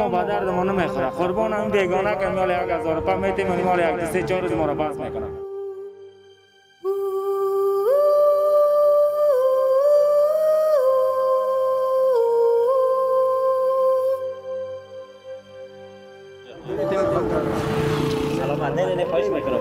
ما به درد ما نمیخوره. قربان هم بیگانه که مال 1000 روپیه میتیم مال 1 3 4 روز ما را باز میکنه. سلام. نه خواهش میکنم.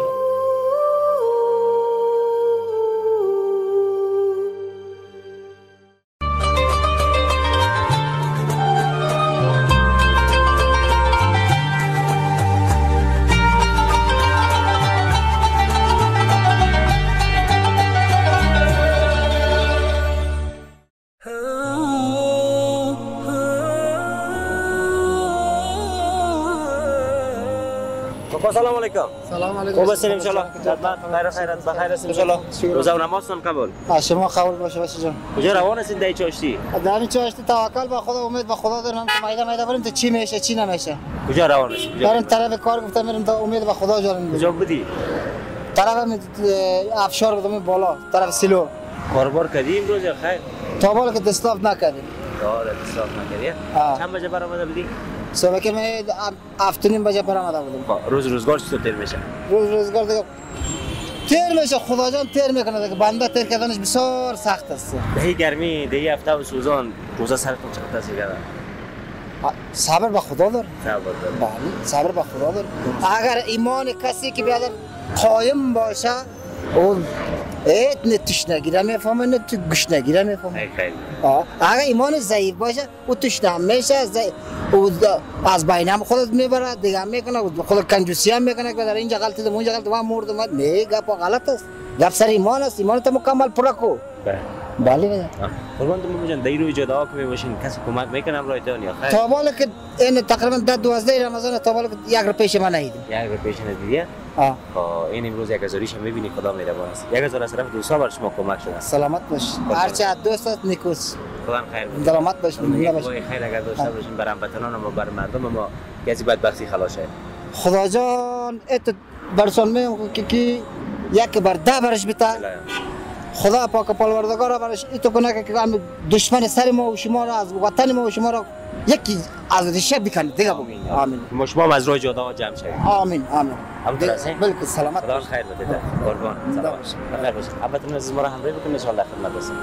سلام علیکم. سلام علیکم. خوب هستین ان شاء الله؟ خیرت بخیر است ان شاء الله. روزه و نمازتون قبول. شما قبول باشه بچه جان. کجا روان هستین در چاشتی؟ در این چاشتی توکل به خدا، امید به خدا دارم که میده بریم تا چی میشه چی نمیشه. کجا روان هستین؟ بریم طرف کار گفتم میرم تا امید به خدا جان. کجا بودی؟ طرف افشار بودم بالا طرف سیلو. کاربار کردی امروز خیر؟ تا بالا که دستاف نکردیم. دستاف نکردی؟ چند بجه برآمده بودی؟ صبح که من 7:30 بجه برآمده بودم. روزگار چطور تیر میشه؟ روزگار دیگه تیر میشه، خدا جان تیر میکنه دیگه. بنده تیر کردنش بسیار سخت است. دهی گرمی دهی هفته و سوزان روزه سرتون چقدر است دیگه؟ صبر به خدا دار. بله صبر به خدا دار. اگر ایمان کسی که بیادر قایم باشه اون نه تشنگی را میفهمه نه تو گشنگی را میفهمه. خیلی. اگر ایمان ضعیف باشه او تشنه میشه، او از بین هم خودت میبره دیگه هم میکنه، خود کنجوسی هم میکنه که در اینجا غلطی دم اونجا غلطی و مردم نه. گپ غلط است. گپ سر ایمان است. ایمان تو مکمل پورا کو. بله. قربان تو میگن دای روی جدا که میباشین کسی کمک میکنم رایتون یا خیر؟ تا بالا که این تقریبا 12 رمضان تا بالا که 1 روز پیش من ندیدم. 1 روز پیش ندیدی؟ این امروز 1000 ش میبینی خدا مهربان است. 1000 از طرف دوستا بر شما کمک شده. سلامت باش. هرچه دوستات نیکوس. خدا خیر بده. سلامت باش. خیر اگر داشته باشین بر هموطنان ما بر مردم ما کسی بدبختی خلاص شه. خدا جان ات برسون میگم که یک بر 10 برش بتا. خدا پاک پروردگار برش ایتو کنه که دشمن سر ما و شما را از وطن ما و شما را یکی از ریشه بکنه دیگه. آمین. ما شما از راه جدا جمع شوید. آمین. بلکه سلامت. خدا خیر بده. قربان. سلام. بخیر باشید. البته از ما را همراهی بکنید ان شاء الله خدمت رسید.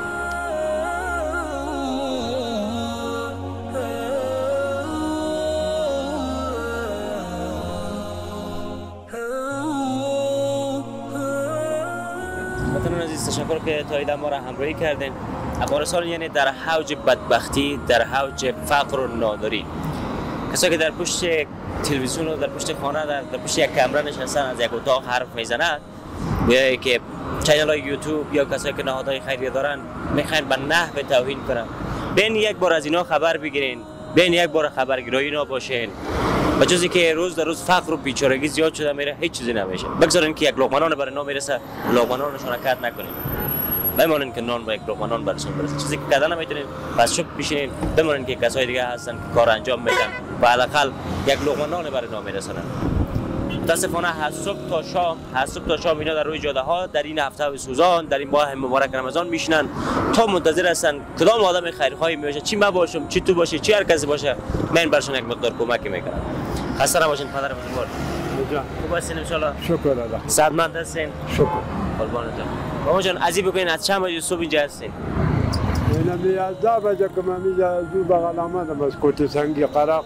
تشکر که تا ایده ما را همراهی کردین. افغانستان یعنی در حوج بدبختی، در حوج فقر و ناداری. کسایی که در پشت تلویزیون و در پشت خانه در پشت یک کمره نشستن از یک اتاق حرف میزنند، یا که چینل های یوتیوب یا کسایی که نهادهای خیریه دارن میخواین به نحو توهین کنن، بین یک بار از اینا خبر بگیرین، بین یک بار خبرگیرای اینا باشین. و جزی که روز در روز فقر و بیچارگی زیاد شده میره، هیچ چیزی نمیشه. بگذارین که یک لقمه برای نان میرسه، لقمه‌نانشون کات نکنین. بمانین که نان با یک لقمه نان براتون برسه. چیزی که کردن نمیتونین، پس چوب بشینین بمانین که کسای دیگه هستن که کار انجام میدن و حداقل یک لقمه نان برای نان میرسونن. متاسفانه هر صبح تا شام اینا در روی جاده ها در این هفته و سوزان در این ماه مبارک رمضان میشنن تا منتظر هستن کدام آدم خیرخواهی میشه، چی ما باشم، چی تو باشه، چی هر کسی باشه، من برشون یک مقدار کمک میکنم. خسته نباشین پدر بزرگوار. خوب هستین ان شاء الله؟ شکر الله. صحتمند هستین؟ شکر. قربانتون. بابا جان عزیز بگوین از چند بجه صبح اینجا هستین؟ اینا می 11 بجه که من میجا زو بغل آمدم از کوت سنگی قرا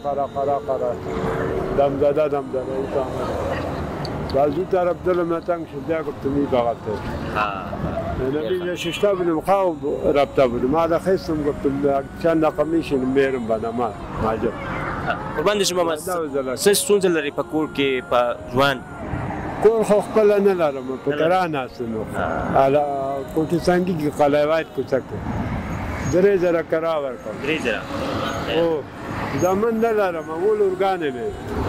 دم زده ایتا و از اون طرف دلم تنگ شد گفتم می بغل اینا میجا ششتا بودم خواب رفته بودم حالا خیستم گفتم چند دقیقه میشینم میرم به نماز ماجب. قربان شما سه ستونزه لري په کور کې په ژوند؟ کور خو خپل نه لرم، په ګران هستم. کوټې څنګه کې قلایوات کوڅه کې 3000 کرا ورکوم. 3000 او زمن نه لرم، اول اورګانې مې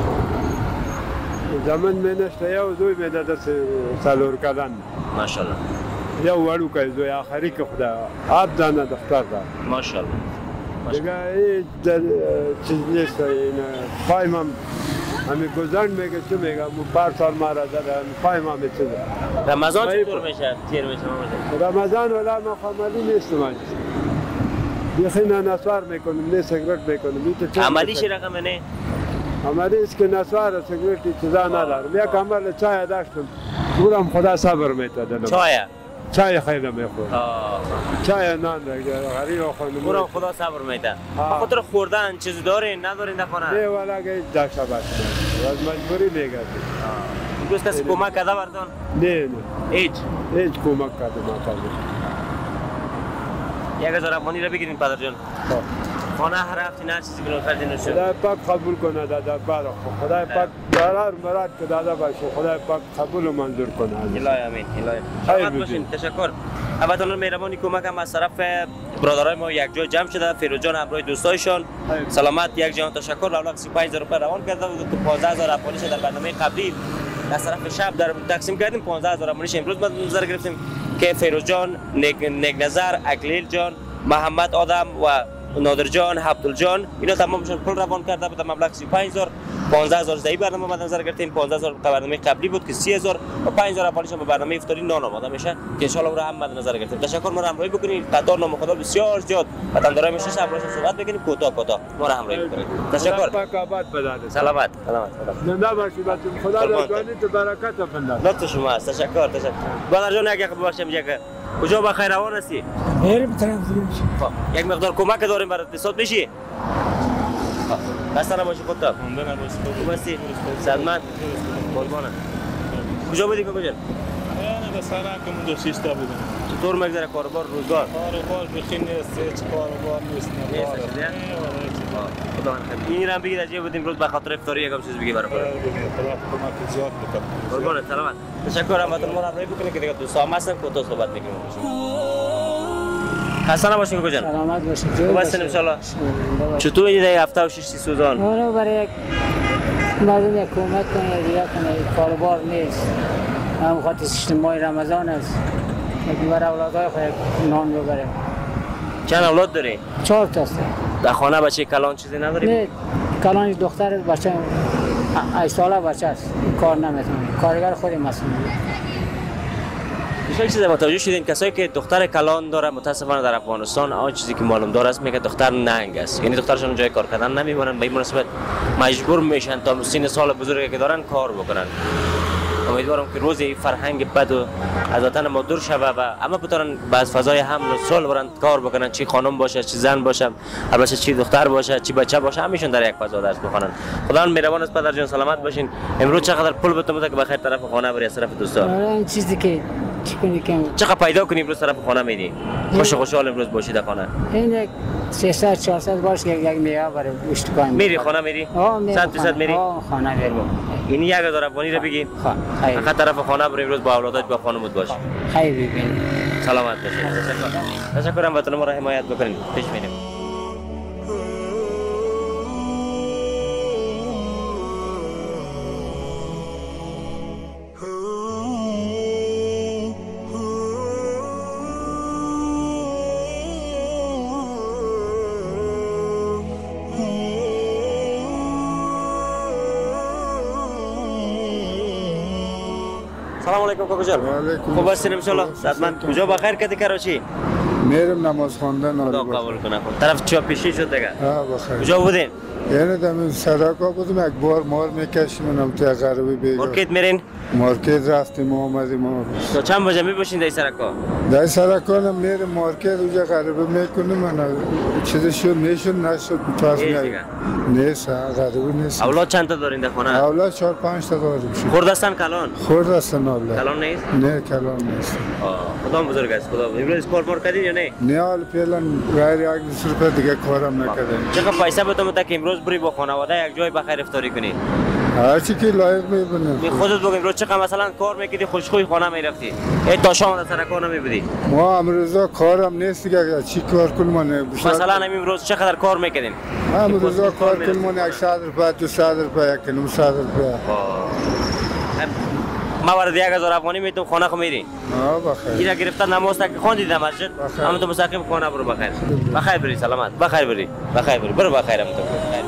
زمن مې نشته، یو زوی مې د 4 کلن ماشاءالله، یو وړوکی زوی آخري کې خدا آب دانه دفتر ده ماشاءالله. دیگه در چیز نیست، این پایمم همین گذرن میگه چه میگه بار سال ما را دارن پایمم چه رمضان چطور میشه؟ تیر میشه رمضان ولی ما خمالی نیستم. بیخی نسوار میکنیم نه سیگرت میکنیم عملیش رقم نه عملی است که نسوار سیگرتی چیزا ندارم یک عمل چای داشتم اونم خدا صبر میده دلم چای خیلی میخورم چای نان غریب خانم اونم خدا صبر میده خاطر خوردن چیزی دارین ندارین در خانه نه والا که داشته باشه از مجبوری میگردیم امروز کسی کمک کرده بردان نه هیچ کمک کرده ما 1000 افغانی را بگیرین پدر جان خانه هر هفته نه چیزی گناه کردین نشد خدای پاک قبول کنه دادا بارا خدای پاک قرار مراد که دادا باشه خدای پاک قبول و منظور کنه الهی امین الهی باشین تشکر همتون مهربانی کمک هم از طرف برادرای ما یک جای جمع شده فیروز جان همراه دوستایشان سلامت یک جان تشکر مبلغ 35000 روپیه روان کرده بود که 15000 افغانی در برنامه قبلی از طرف شب در تقسیم کردیم 15000 افغانی امروز ما نظر گرفتیم که فیروز جان نیک نظر اکلیل جان محمد آدم و نادر جان عبدال جان اینا تمامشون پول روان کرده بود مبلغ 35000 15000 زایی برنامه ما نظر گرفتیم 15000 برنامه قبلی بود که 30000 و 5000 افغانیش به برنامه افطاری نان آماده میشه که ان شاء الله اون رو هم مد نظر گرفتیم تشکر ما رو همراهی بکنید قطار نام خدا بسیار زیاد وطندارای میشه شب صحبت بکنیم کوتاه ما رو همراهی بکنید تشکر پاک آباد بداره سلامت زنده باشید خدا در جانت برکت بفرماید لطف شما است تشکر برادر جان اگه ببخشم یک کجا با خیر روان هستی بریم طرف یک مقدار کمک داریم برات اتصال بشی خسته نباشی خودت مونده نباشی خوب هستی سلامت قربانت کجا بودی کجا نه به سرک اونجا شیشتا بودم چطور میگذره کاروبار روزگار کاروبار بخیر نیست هیچ کاروبار نیست این رم بگید اجازه بدیم روز به خاطر افطاری یکم چیز بگی برای خدا کمک زیاد بکنه قربانت سلامت تشکر همتون ما رو همراهی بکنید که دیگه دوستان هستن کوتاه صحبت میکنیم خسته نباشین کجا سلامت باشید خوب هستین ان شاء الله چطور میدید هفته و 6 سوزان اونو برای یک مردم یک کمک کنه دیگه کنه کاروبار نیست هم خاطر سیستم ماه رمضان است یک برای اولادای خود نان ببره چند اولاد داری 4 تا است در خانه بچه کلان چیزی نداری نه کلان دختر بچه 8 ساله بچه است کار نمیتونه کارگر خود مسئول یک چیز متوجه شدین کسایی که دختر کلان داره متاسفانه در افغانستان آن چیزی که معلوم داره است میگه دختر ننگ است یعنی دخترشون جای کار کردن نمیمونن به این مناسبت مجبور میشن تا سن سال بزرگی که دارن کار بکنن امیدوارم که روزی فرهنگ بد و از وطن ما دور شوه و اما بتونن باز فضای حمل و صلح برن کار بکنن چی خانم باشه چی زن باشه البته چی دختر باشه چی بچه باشه همیشون در یک فضا درس بخونن خدا مهربان است پدر جان سلامت باشین امروز چقدر پول بتون بده که بخیر طرف خانه بری از طرف دوستا این چیزی که چیکنی که چقدر پیدا کنی امروز طرف خانه میدی خوشحال امروز باشی در خانه این یک 300 400 باش که یک میوه برای گوشت کنیم میری خانه میری 100% میری خانه میرم این 1000 افغانی رو بگین خیر طرف خانه برو امروز با اولادت با خانمت باش خیر ببین سلامت باشید تشکرم وطن ما را حمایت بکنید پیش میریم سلام علیکم کاکو جان خوب هستین ان شاء الله صحتمند کجا بخیر کردی کراچی میرم نماز خواندن خدا قبول کنه طرف چا پیشی شد دیگه بخیر کجا بودین یعنی دم سراکا بودم یک بار مار میکشیم منم تو غربی بیگا مارکت میرین مارکت رفتیم اومدیم تو چند بجه میباشین در سراکا در سراکا هم میرم مارکت اونجا غربی میکنم من چیزی شد نشد نشد پاس میاریم نیست غربی نیست اولاد چند تا دارین در خانه اولاد 4 5 تا داریم خورد هستن کلان خورد هستن اولاد کلان نیست نه کلان نیست خدا بزرگ است خدا امروز کار مار کردین یا نه نه حال فعلا غیر یک روپیه دیگه کارم نکردم چقدر پیسه بتون که امروز بری با خانواده یک جای بخیر افطاری کنی هر چی که لایق میبینه خودت بگو امروز چقدر مثلا کار میکردی خوشخوی خانه میرفتی ای تا شام در سر کار نمیبودی ما امروزا کارم نیست دیگه چی کار کنم مثلا امروز چقدر کار میکردین امروزا کار کنم 100 روپیه 200 روپیه کنم 100 روپیه ما ورد 1000 افغانی میتونم خانه خو میری بخیر اینا گرفتن نماز تک خواندید در مسجد اما تو مستقیم خانه برو بخیر بخیر بری سلامت بخیر بری برو بخیر هم تو بخیر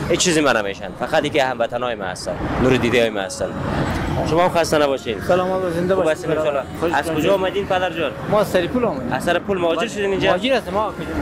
هیچ چیزی من نمیشن، فقط اینکه هموطنای ما هستن، نور دیده های ما هستن. شما هم خسته نباشین. سلامت و زنده باشید. از کجا آمدین پدر جان؟ ما از سریپول آمدیم. از سریپول مهاجر شدین اینجا؟ مهاجر هستیم ما. کجا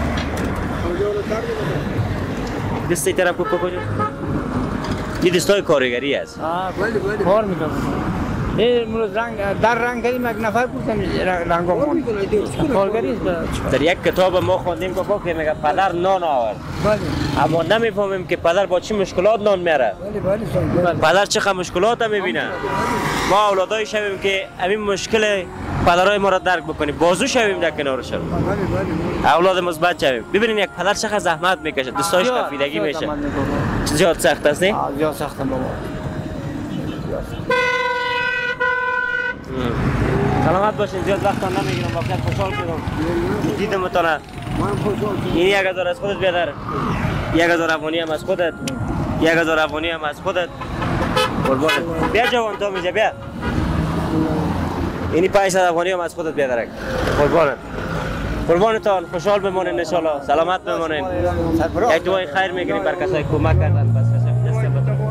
مهاجر؟ دستی طرف کو کجا؟ این دستای کارگری است. بله کار میکنم. این امروز در رنگ کردیم یک نفر گفتم رنگام کارگری است. در یک کتاب ما خوندیم که میگه پدر نان آورد. بله. اما نمیفهمیم که پدر با چه مشکلات نان میاره. بله. پدر چه مشکلات میبینه. ما اولادای شویم که همین مشکل پدرای ما را درک بکنیم، بازو شویم در کنارشون. اولاد مثبت شویم. ببینید یک پدر چقدر زحمت میکشه، دستایش کفیدگی میشه. زیاد سخت است نه؟ زیاد سخت بابا. سلامت باشین، زیاد وقت نمیگیرم، واقعا خوشحال شدم دیدمتون. این 1000 از خودت بیادر، 1000 افغانی هم از خودت، 1000 افغانی هم از خودت. قربانت بیا جوان تو میجا بیا. اینی 500 افغانی هم از خودت بیادر. قربانت قربانتان، خوشحال بمونین ان شاء الله، سلامت بمونین. یک دعای خیر میگیریم بر کسایی کمک کردن، بس کسایی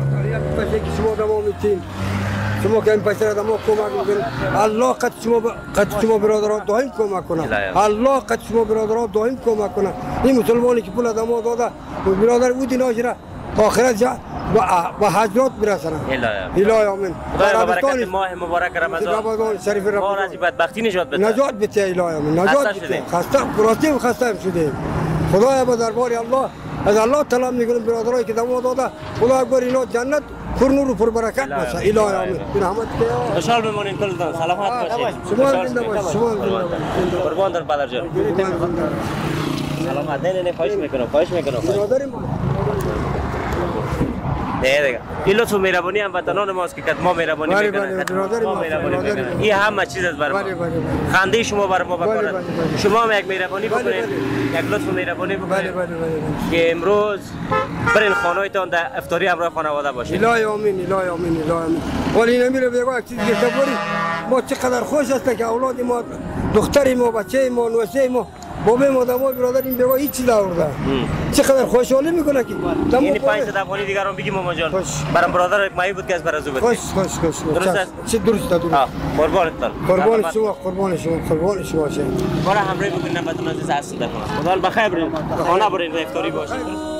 شما که این پسر آدم ها کمک میکنید، الله قد شما برادران دائم کمک کنه. الله قد شما برادران دائم کمک کنه. این مسلمانی که پول آدم ها داده برادر او دیناش را آخرت جا با حجرات برسنه. الهی آمین. خدای برکت ماه مبارک رمضان شریف رمضان ما را از بدبختی نجات بده. نجات بده الهی آمین. نجات بده. خسته شدیم. خدای با دربار الله از الله طلب میکنیم برادرایی که دم داده، خدا گور اینا جنت پر نور و پر برکت باشه. الهی آمین. رحمت که خوشحال بمونین کلتون، سلامت باشین. شما زنده باشید. شما قربان در پدر جان. سلامت. نه خواهش میکنم. نه دیگه. این لطف و مهربانی هم وطنان ماست که ما مهربانی میکنن. این همه چیز است برای ما. خنده شما برای ما بکنن. شما هم یک مهربانی بکنید، یک لطف و مهربانی بکنید که امروز برین خانه‌تان در افطاری همراه خانواده باشید. الهی آمین. ولی نمیره بگو یک چیز که تبری ما چقدر خوش است که اولاد ما، دختر ما، بچه ما، نوشه ما، بابا ما داماد برادریم بگو هیچ چیز آورده. چقدر خوشحالی میکنه که یعنی 500 افغانی دیگر هم بگیم مامان جان. برام برادر یک مایی بود که از برازو بود. خوش. درست است؟ چه درست. قربانتان. قربان شما. برای همراهی بکنید نمبرتون عزیز هستید در خانه. خدا بخیر برید. خانه برید و افطاری باشید.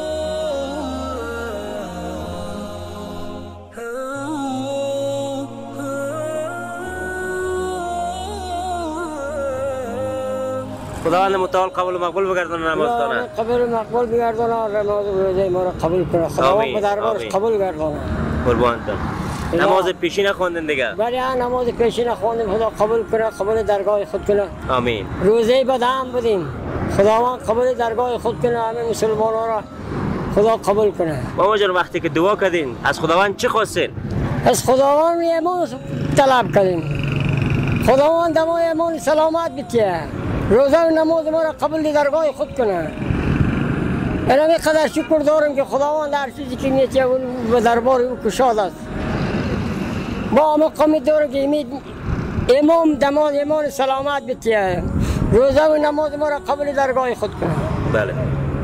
خداوند متعال قبول و مقبول بگردونه نمازتانه. قبول و مقبول بگردونه، نماز و روزه ما را قبول کنه. خداوند به دربارش قبول گردونه. قربانتان. نماز پیشی نخوندین دیگه؟ بله نماز پیشی نخوندیم، خدا قبول کنه، قبول درگاه خود کنه. آمین. روزه بدهم بودیم، خداوند قبول درگاه خود کنه، همه مسلمانان را خدا قبول کنه. مامان جان وقتی که دعا کردین از خداوند چی خواستین؟ از خداوند ایمان طلب کردیم. خداوند ما ایمان سلامت بده. روزه و نماز ما را قبول درگاه خود کنه. اینمی قدر شکر دارم که خداوند هر چیزی که میشه به دربار او کشاد است. با مقامی دارم که امام دماد ایمان سلامت بده. روزه و نماز ما را قبول درگاه خود کنه. بله.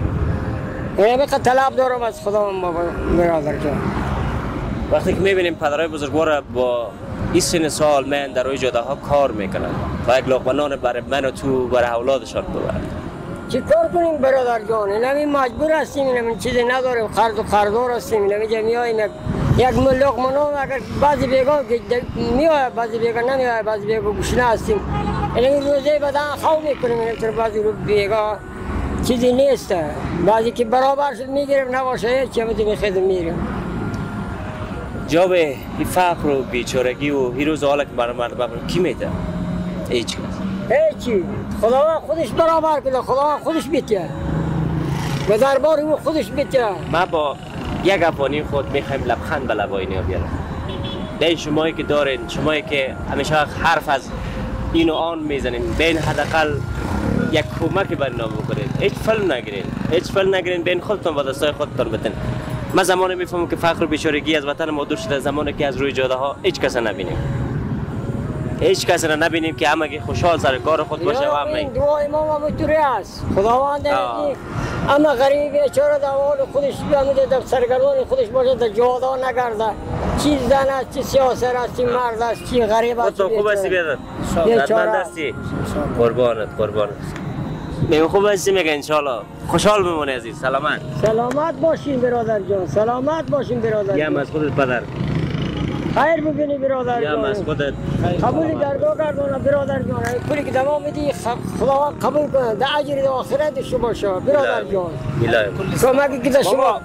اینمی قدر طلب دارم از خداوند برادر جان. وقتی که میبینیم پدرای بزرگوار با این سن سال من در روی جاده ها کار میکنن و یک لقمه نان برای من و تو برای اولادشان ببرد. چی کار کنیم برادر جان؟ اینمی مجبور هستیم، اینمی چیزی نداریم، خردار هستیم، اینمی جا میاییم یک لقمه نان اگر بعضی بیگا میآید، بعضی بیگا نمیآید، بعضی بیگا گوشنه هستیم. اینمی روزه بدن خواه میکنیم، اینمی بعضی رو بیگا چیزی نیست. بعضی که برابر شد میگیریم، نباشه چی همه خیلی میریم. جواب این فقر و بیچارگی و این روز حالا که برای مردم کی میده؟ هیچ هیچی. خداوند خودش برابر کنه، خداوند خودش میده. به دربار او خودش میده. ما با یک افغانی خود میخوایم لبخند به لبای اینا بیاریم. نه شمایی که دارین، شمایی که همیشه حرف از این و آن میزنین، بین حداقل یک کمکی بر اینا بکنید. هیچ فل نگیرین، بین خودتون با دستای خودتون بتین. ما زمانی میفهمم که فقر و بیچارگی از وطن ما دور شده، زمانی که از روی جاده ها هیچ کس نبینیم. هیچ کس را نبینیم که همگی خوشحال سر کار خود باشه و همه دعای ما همونطوری است. خداوند اما غریب بیچاره در حال خودش بیامده در سرگردان خودش باشه در جوادا نگرده چی زن است چی سیاست است چی مرد است چی غریب است تو خوب هستی بیادر ردمند هستی قربانت میگم خوب هستی میگه انشالله خوشحال بمونی عزیز سلامت سلامت باشین برادر جان سلامت باشین برادر جان از خودت پدر خیر ببینی برادر جان از خودت قبول درگاه گردونه برادر جان پولی که تمام میدی خداوند قبول کنه در اجر و آخرت شما باشه برادر جان کمکی که شما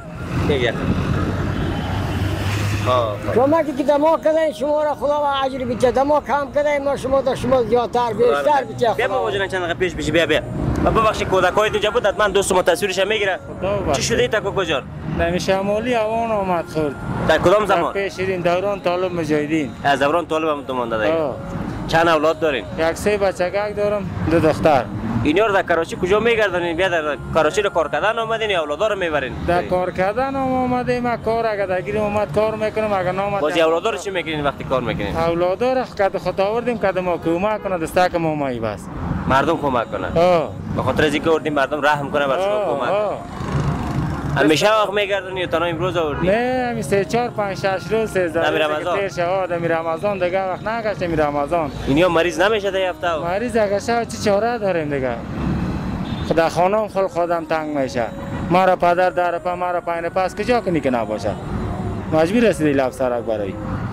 کمکی که دما کردن شما را خداوند اجر بده دما کم کردن ما شما تا شما زیادتر بیشتر بده بیا ما وجنا چند دقیقه پیش بشی بیا ببخشید کودکای اینجا بود حتما دوست ما تصویرش میگیره چی شده تا کجا در شمالی اوان آمد خورد در کدام زمان پیش این دوران طالب مجاهدین از دوران طالب هم تو مونده دیگه چند اولاد دارین یک سه بچگک دارم دو دختر اینا رو در کراچی کجا میگردونین بیا در کراچی رو کار کردن اومدین یا اولاد رو میبرین در کار کردن اومدیم ما کار اگه درگیر اومد کار میکنم اگر نامد بازی اولاد رو چی میکنین وقتی کار میکنین اولاد رو کد خود آوردیم کد ما کمک کنه دستک ما مایی بس مردم کمک کنن به خاطر از اینکه آوردیم مردم رحم کنه بر شما کمک همیشه وقت میگردونی یا تنها امروز آوردی نه همی 3 4 5 6 روز 13 در رمضان تیر شود در رمضان دیگه وقت نگشت می رمضان اینیا مریض نمیشه در هفته مریض اگه شود چه چاره داریم دیگه خدا خانم خودم تنگ میشه ما را پدر در پا ما را پایین پاس کجا کنی که نباشه مجبور هستی لب سرک برای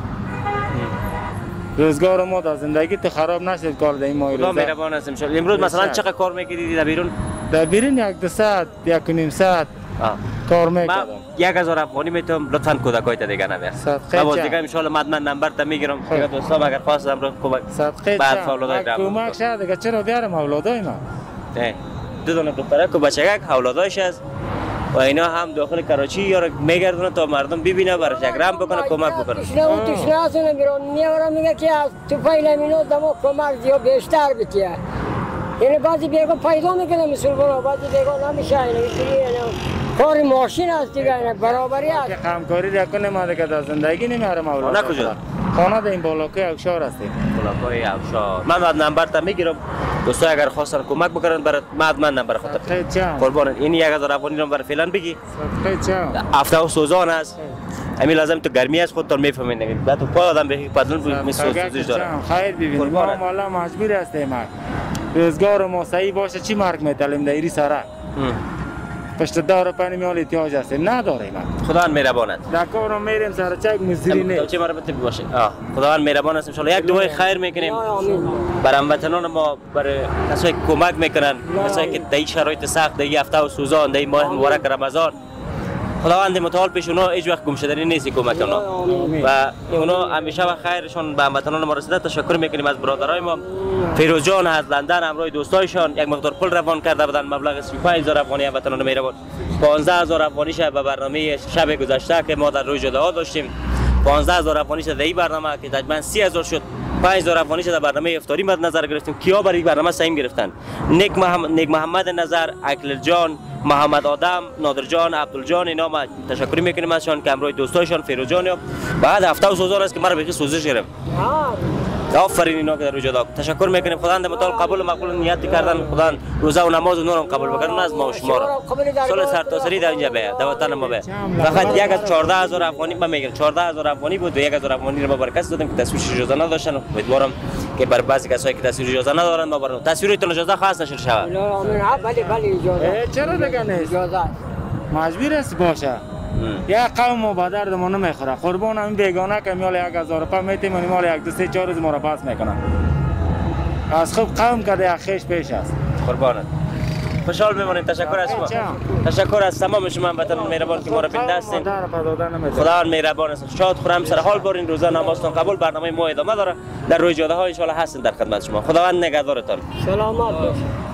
روزگار ما در زندگی تو خراب نشد کار در این ماه روزا مهربان هستم شما امروز مثلا چقدر کار میکردید در بیرون در بیرون یک دو ساعت یک و نیم ساعت کار میکردم 1000 افغانی میتونم لطفا کودکای تا دیگه نبر صدقه باز دیگه ان شاء الله من نمبر تا میگیرم دیگه دوستان اگر خواستم رو صدقه بعد اولادای درم کمک شد دیگه چرا بیارم اولادای ما نه دو دونه دخترک و بچگک اولادایش است و اینا هم داخل کراچی یا میگردونه تا مردم ببینه برای شگرم بکنه کمک بکنه تشنه هستن بیرون نیورا میگه که تو پایین مینو دمو کمک زیاد بیشتر بتیه یعنی بعضی بیگا پیدا میکنه مسلمان بعضی بیگا نمیشه یعنی کار ماشین است دیگه یعنی برابری است که همکاری نکنه ما دیگه در زندگی نمیارم اولاد خانه کجا خانه در این بالاکای افشار هستیم بالاکای افشار من بعد نمبر تا میگیرم دوستا اگر خواستن کمک بکنن برات من نمبر خودت قربان این 1000 افغانی رو برای فعلا بگی هفته و سوزان است همین لازم تو گرمی است خودت میفهمین دیگه بعد تو پای آدم به پدلون میسوزش داره خیر ببین ما مالا مجبور هستیم روزگار ما صحیح باشه چی مرگ میتلیم در ایری سرک پشت دار پنی میال احتیاج هستیم نداریم خدا مهربان است در کارم میریم سر چک مزدوری نه چه مربوطه باشه خدا مهربان است ان شاء الله یک دعای خیر میکنیم برای هموطنان ما برای کسایی که کمک میکنن کسایی که در این شرایط سخت در هفته و سوزان در ماه مبارک رمضان خداوند متعال پیش اونا هیچ وقت گم شدنی نیست کمک اونا و اونا همیشه و خیرشون به هموطنان ما رسیده تشکر میکنیم از برادرای ما فیروز جان از لندن همراه دوستایشان یک مقدار پول روان کرده بودن مبلغ 35000 افغانی هموطنان مهربان 15000 افغانی به برنامه شب گذشته که ما در روی جداها داشتیم 15000 افغانی در این برنامه که تقریبا 30000 شد 5000 افغانی در برنامه افطاری مد نظر گرفتیم کیا برای برنامه سهم گرفتن نیک محمد نظر اکل جان محمد آدم نادر جان عبدالجان اینا ما تشکر میکنیم ازشان که همراه دوستایشان فیروز جان بعد هفته و سوزان است که مرا بخی سوزش گرفت آفرین اینا که در روزه داد تشکر میکنیم خداوند متعال قبول و مقبول نیت کردن خداوند روزه و نماز و نورم قبول بکنه از ما و شما را سال سرتاسری در اینجا به در وطن ما به فقط یک از 14000 افغانی من میگم 14000 افغانی بود و 1000 افغانی رو ما برکت دادیم که تصویر اجازه نداشتن امیدوارم که بر بعضی کسایی که تصویر اجازه ندارن ما برای تصویرتون اجازه خاص نشه شود بله اجازه چرا دیگه نیست اجازه مجبور است باشه یا قوم با درد ما نمیخوره قربان همین بیگانه که میال 1000 روپیه میتیم و مال 1 2 3 4 روز ما را پاس میکنن از خوب قوم کرده یک خیش پیش است قربانت خوشحال بمانید تشکر از شما تشکر از تمام شما هموطنان مهربان که ما را بنده هستین خداوند مهربان است شاد خورم سر حال برین روزه نمازتون قبول برنامه ما ادامه داره در روی جاده ها ان شاء الله هستیم در خدمت شما خداوند نگهدارتان سلامت باشید